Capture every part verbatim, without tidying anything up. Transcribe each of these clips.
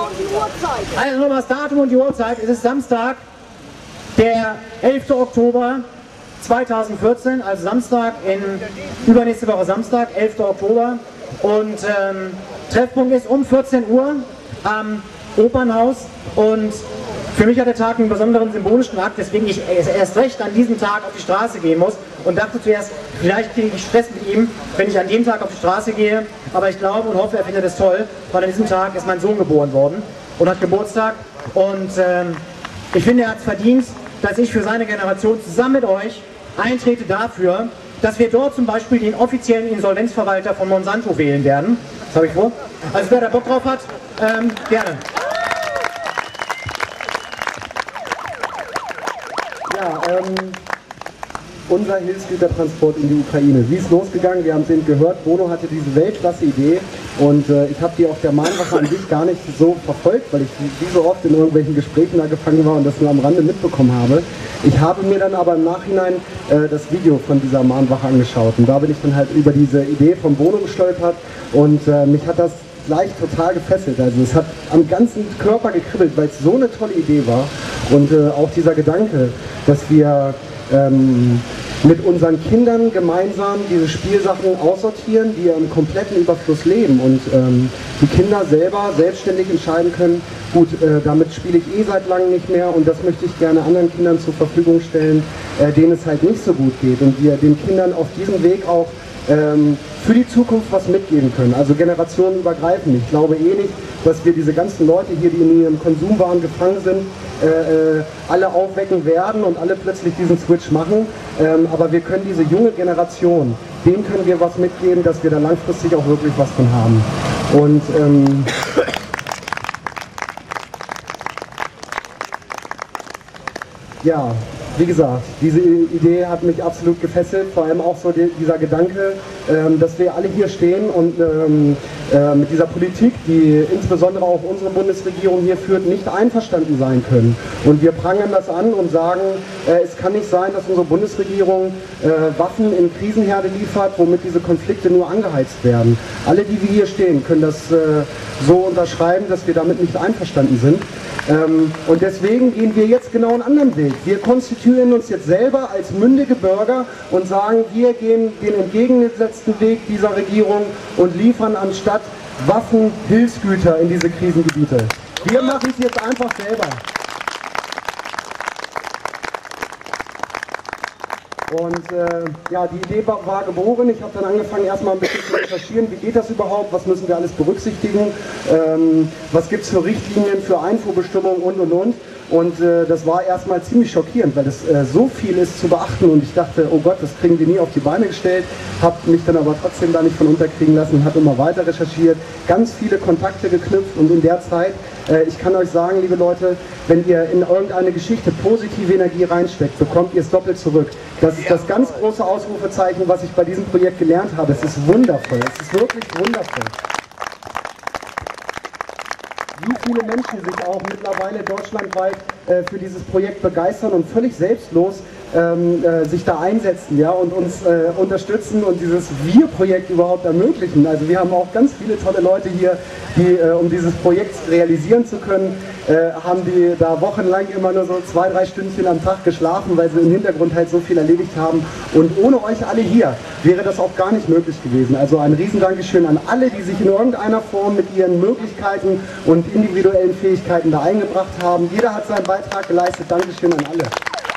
Also nochmal das Datum und die Uhrzeit. Es ist Samstag, der elfte Oktober zweitausendvierzehn, also Samstag in übernächste Woche Samstag, elfter Oktober. Und ähm, Treffpunkt ist um vierzehn Uhr am Opernhaus. Und für mich hat der Tag einen besonderen symbolischen Akt, deswegen ich erst recht an diesem Tag auf die Straße gehen muss und dachte zuerst, vielleicht kriege ich Stress mit ihm, wenn ich an dem Tag auf die Straße gehe, aber ich glaube und hoffe, er findet es toll, weil an diesem Tag ist mein Sohn geboren worden und hat Geburtstag und ähm, ich finde, er hat es verdient, dass ich für seine Generation zusammen mit euch eintrete dafür, dass wir dort zum Beispiel den offiziellen Insolvenzverwalter von Monsanto wählen werden. Das habe ich vor. Also wer da Bock drauf hat, ähm, gerne. Ja, ähm, unser Hilfsgütertransport in die Ukraine. Wie ist losgegangen? Wir haben es eben gehört, Bono hatte diese Weltklasse-Idee und äh, ich habe die auf der Mahnwache an sich gar nicht so verfolgt, weil ich wie so oft in irgendwelchen Gesprächen da gefangen war und das nur am Rande mitbekommen habe. Ich habe mir dann aber im Nachhinein äh, das Video von dieser Mahnwache angeschaut und da bin ich dann halt über diese Idee von Bono gestolpert und äh, mich hat das gleich total gefesselt. Also es hat am ganzen Körper gekribbelt, weil es so eine tolle Idee war und äh, auch dieser Gedanke, dass wir ähm, mit unseren Kindern gemeinsam diese Spielsachen aussortieren, die im kompletten Überfluss leben und ähm, die Kinder selber selbstständig entscheiden können, gut, äh, damit spiele ich eh seit langem nicht mehr und das möchte ich gerne anderen Kindern zur Verfügung stellen, äh, denen es halt nicht so gut geht und wir den Kindern auf diesem Weg auch ähm, für die Zukunft was mitgeben können, also generationenübergreifend. Ich glaube eh nicht, dass wir diese ganzen Leute hier, die in ihrem Konsumwahn gefangen sind, äh, äh, alle aufwecken werden und alle plötzlich diesen Switch machen, ähm, aber wir können diese junge Generation, denen können wir was mitgeben, dass wir da langfristig auch wirklich was von haben. Und ähm, ja, wie gesagt, diese Idee hat mich absolut gefesselt, vor allem auch so die, dieser Gedanke, ähm, dass wir alle hier stehen und ähm, äh, mit dieser Politik, die insbesondere auch unsere Bundesregierung hier führt, nicht einverstanden sein können. Und wir prangern das an und sagen, äh, es kann nicht sein, dass unsere Bundesregierung äh, Waffen in Krisenherde liefert, womit diese Konflikte nur angeheizt werden. Alle, die wir hier stehen, können das äh, so unterschreiben, dass wir damit nicht einverstanden sind. Ähm, und deswegen gehen wir jetzt genau einen anderen Weg. Wir konstituieren uns jetzt selber als mündige Bürger und sagen, wir gehen den entgegengesetzten Weg dieser Regierung und liefern anstatt Waffen Hilfsgüter in diese Krisengebiete. Wir machen es jetzt einfach selber. Und äh, ja, die Idee war, war geboren. Ich habe dann angefangen, erstmal ein bisschen zu recherchieren, wie geht das überhaupt, was müssen wir alles berücksichtigen, ähm, was gibt es für Richtlinien, für Einfuhrbestimmungen und und und. Und äh, das war erstmal ziemlich schockierend, weil es äh, so viel ist zu beachten und ich dachte, oh Gott, das kriegen die nie auf die Beine gestellt, habe mich dann aber trotzdem da nicht von unterkriegen lassen und habe immer weiter recherchiert, ganz viele Kontakte geknüpft und in der Zeit, äh, ich kann euch sagen, liebe Leute, wenn ihr in irgendeine Geschichte positive Energie reinsteckt, bekommt ihr es doppelt zurück. Das ist das ganz große Ausrufezeichen, was ich bei diesem Projekt gelernt habe. Es ist wundervoll, es ist wirklich wundervoll. Wie viele Menschen sich auch mittlerweile deutschlandweit äh, für dieses Projekt begeistern und völlig selbstlos ähm, äh, sich da einsetzen, ja, und uns äh, unterstützen und dieses Wir-Projekt überhaupt ermöglichen. Also wir haben auch ganz viele tolle Leute hier, die, äh, um dieses Projekt realisieren zu können, äh, haben die da wochenlang immer nur so zwei, drei Stündchen am Tag geschlafen, weil sie im Hintergrund halt so viel erledigt haben. Und ohne euch alle hier wäre das auch gar nicht möglich gewesen. Also ein Riesendankeschön an alle, die sich in irgendeiner Form mit ihren Möglichkeiten und individuellen Fähigkeiten da eingebracht haben. Jeder hat seinen Beitrag geleistet. Dankeschön an alle.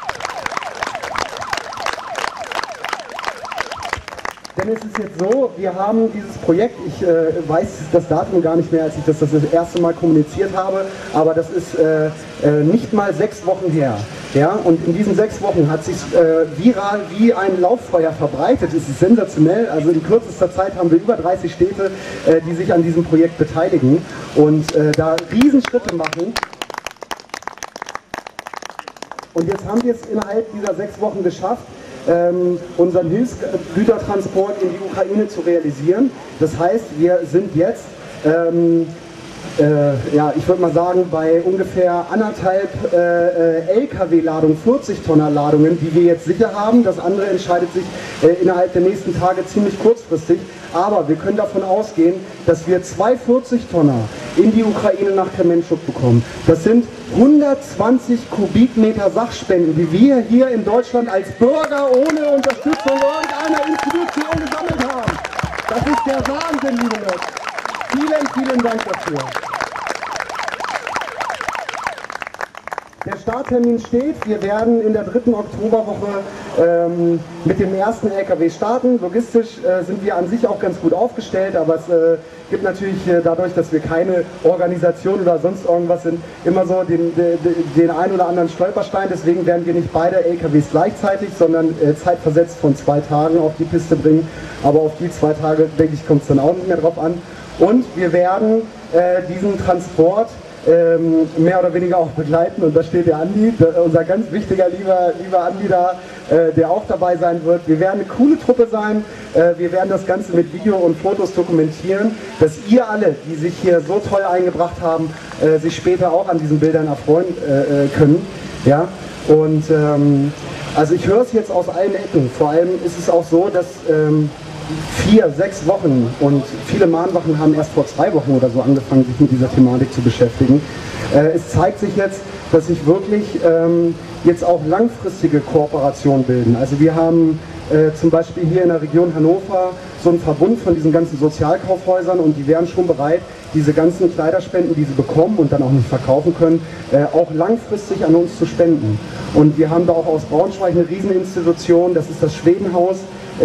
Denn es ist jetzt so, wir haben dieses Projekt, ich äh, weiß das Datum gar nicht mehr, als ich das das erste Mal kommuniziert habe, aber das ist äh, äh, nicht mal sechs Wochen her. Ja? Und in diesen sechs Wochen hat sich äh, viral wie ein Lauffeuer verbreitet. Es ist sensationell, also in kürzester Zeit haben wir über dreißig Städte, äh, die sich an diesem Projekt beteiligen und äh, da Riesenschritte machen. Und jetzt haben wir es innerhalb dieser sechs Wochen geschafft, Ähm, unseren Hilfsgütertransport in die Ukraine zu realisieren. Das heißt, wir sind jetzt ähm, äh, ja, ich würde mal sagen, bei ungefähr anderthalb äh, L K W-Ladungen, vierzig Tonner Ladungen, die wir jetzt sicher haben. Das andere entscheidet sich äh, innerhalb der nächsten Tage ziemlich kurzfristig. Aber wir können davon ausgehen, dass wir zwei vierzig Tonner in die Ukraine nach Kremenchuk bekommen. Das sind hundertzwanzig Kubikmeter Sachspenden, die wir hier in Deutschland als Bürger ohne Unterstützung irgendeiner Institution gesammelt haben. Das ist der Wahnsinn, liebe Leute. Vielen, vielen Dank dafür. Der Starttermin steht. Wir werden in der dritten Oktoberwoche ähm, mit dem ersten L K W starten. Logistisch äh, sind wir an sich auch ganz gut aufgestellt, aber es äh, gibt natürlich äh, dadurch, dass wir keine Organisation oder sonst irgendwas sind, immer so den, den, den einen oder anderen Stolperstein. Deswegen werden wir nicht beide L K Ws gleichzeitig, sondern äh, zeitversetzt von zwei Tagen auf die Piste bringen. Aber auf die zwei Tage, denke ich, kommt es dann auch nicht mehr drauf an. Und wir werden äh, diesen Transport Ähm, mehr oder weniger auch begleiten, und da steht der Andi, der, unser ganz wichtiger, lieber, lieber Andi da, äh, der auch dabei sein wird. Wir werden eine coole Truppe sein, äh, wir werden das Ganze mit Video und Fotos dokumentieren, dass ihr alle, die sich hier so toll eingebracht haben, äh, sich später auch an diesen Bildern erfreuen äh, können. Ja? Und ähm, also ich höre es jetzt aus allen Ecken, vor allem ist es auch so, dass ähm, vier, sechs Wochen, und viele Mahnwachen haben erst vor zwei Wochen oder so angefangen, sich mit dieser Thematik zu beschäftigen. Äh, es zeigt sich jetzt, dass sich wirklich ähm, jetzt auch langfristige Kooperationen bilden. Also wir haben äh, zum Beispiel hier in der Region Hannover so einen Verbund von diesen ganzen Sozialkaufhäusern, und die wären schon bereit, diese ganzen Kleiderspenden, die sie bekommen und dann auch nicht verkaufen können, äh, auch langfristig an uns zu spenden. Und wir haben da auch aus Braunschweig eine Rieseninstitution, das ist das Schwedenhaus.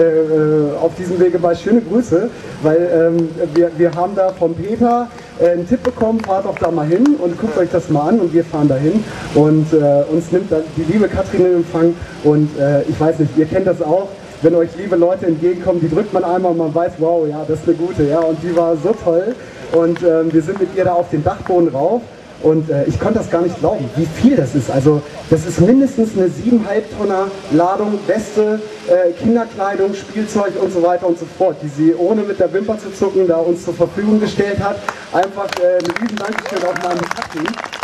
Äh, auf diesem Wege mal schöne Grüße, weil ähm, wir, wir haben da vom Peter äh, einen Tipp bekommen, fahrt doch da mal hin und guckt euch das mal an, und wir fahren da hin, und äh, uns nimmt dann die liebe Katrin in Empfang, und äh, ich weiß nicht, ihr kennt das auch, wenn euch liebe Leute entgegenkommen, die drückt man einmal und man weiß, wow, ja, das ist eine gute, ja, und die war so toll, und äh, wir sind mit ihr da auf den Dachboden rauf. Und äh, ich konnte das gar nicht glauben, wie viel das ist. Also das ist mindestens eine siebeneinhalb Tonner Ladung, Weste, äh, Kinderkleidung, Spielzeug und so weiter und so fort, die sie ohne mit der Wimper zu zucken da uns zur Verfügung gestellt hat. Einfach äh, ein riesen Dankeschön auf meinen Kaffee.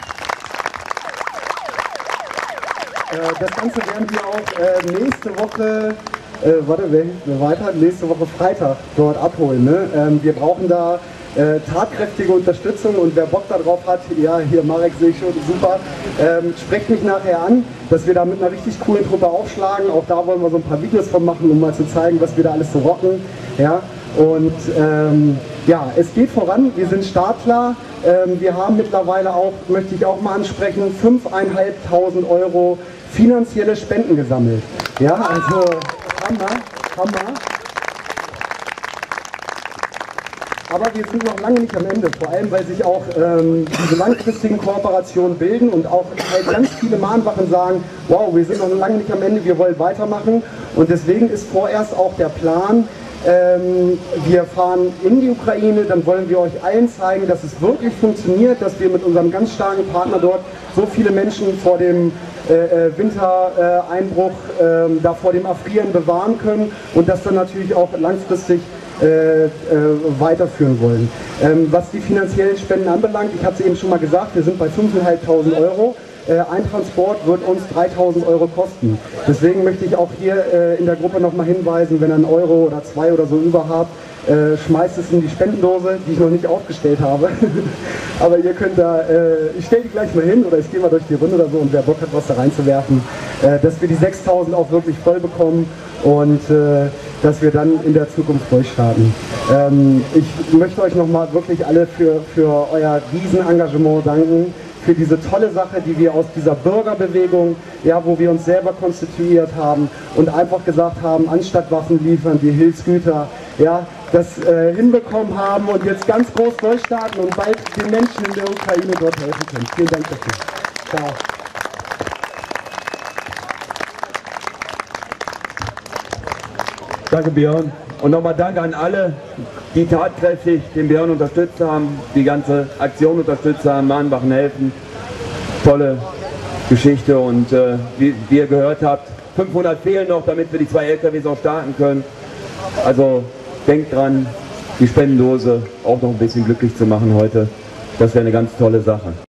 Äh, das Ganze werden wir auch äh, nächste Woche, äh, warte, wer hilft mir weiter? Nächste Woche Freitag dort abholen. Ne? Ähm, wir brauchen da Äh, tatkräftige Unterstützung, und wer Bock darauf hat, ja, hier Marek sehe ich schon, super, ähm, sprecht mich nachher an, dass wir da mit einer richtig coolen Truppe aufschlagen. Auch da wollen wir so ein paar Videos von machen, um mal zu zeigen, was wir da alles so rocken. Ja, und ähm, ja, es geht voran, wir sind startklar. Ähm, wir haben mittlerweile auch, möchte ich auch mal ansprechen, fünftausendfünfhundert Euro finanzielle Spenden gesammelt. Ja, also Hammer, Hammer. Aber wir sind noch lange nicht am Ende, vor allem weil sich auch ähm, diese langfristigen Kooperationen bilden und auch halt ganz viele Mahnwachen sagen, wow, wir sind noch lange nicht am Ende, wir wollen weitermachen. Und deswegen ist vorerst auch der Plan, ähm, wir fahren in die Ukraine, dann wollen wir euch allen zeigen, dass es wirklich funktioniert, dass wir mit unserem ganz starken Partner dort so viele Menschen vor dem äh, Wintereinbruch, äh, äh, da vor dem Erfrieren bewahren können, und das dann natürlich auch langfristig Äh, äh, weiterführen wollen. Ähm, was die finanziellen Spenden anbelangt, ich habe es eben schon mal gesagt, wir sind bei fünftausendfünfhundert Euro. Äh, ein Transport wird uns dreitausend Euro kosten. Deswegen möchte ich auch hier äh, in der Gruppe nochmal hinweisen, wenn ihr einen Euro oder zwei oder so über habt, äh, schmeißt es in die Spendendose, die ich noch nicht aufgestellt habe. Aber ihr könnt da, äh, ich stelle die gleich mal hin, oder ich gehe mal durch die Runde oder so, und wer Bock hat, was da reinzuwerfen, äh, dass wir die sechstausend auch wirklich voll bekommen, und äh, dass wir dann in der Zukunft durchstarten. Ähm, ich möchte euch nochmal wirklich alle für, für euer Riesenengagement danken, für diese tolle Sache, die wir aus dieser Bürgerbewegung, ja, wo wir uns selber konstituiert haben und einfach gesagt haben, anstatt Waffen liefern, die Hilfsgüter, ja, das äh, hinbekommen haben und jetzt ganz groß durchstarten und bald den Menschen in der Ukraine dort helfen können. Vielen Dank dafür. Ciao. Danke, Björn. Und nochmal danke an alle, die tatkräftig den Björn unterstützt haben, die ganze Aktion unterstützt haben, Mahnwachen helfen. Tolle Geschichte, und äh, wie, wie ihr gehört habt, fünfhundert fehlen noch, damit wir die zwei L K Ws auch starten können. Also denkt dran, die Spendendose auch noch ein bisschen glücklich zu machen heute. Das wäre eine ganz tolle Sache.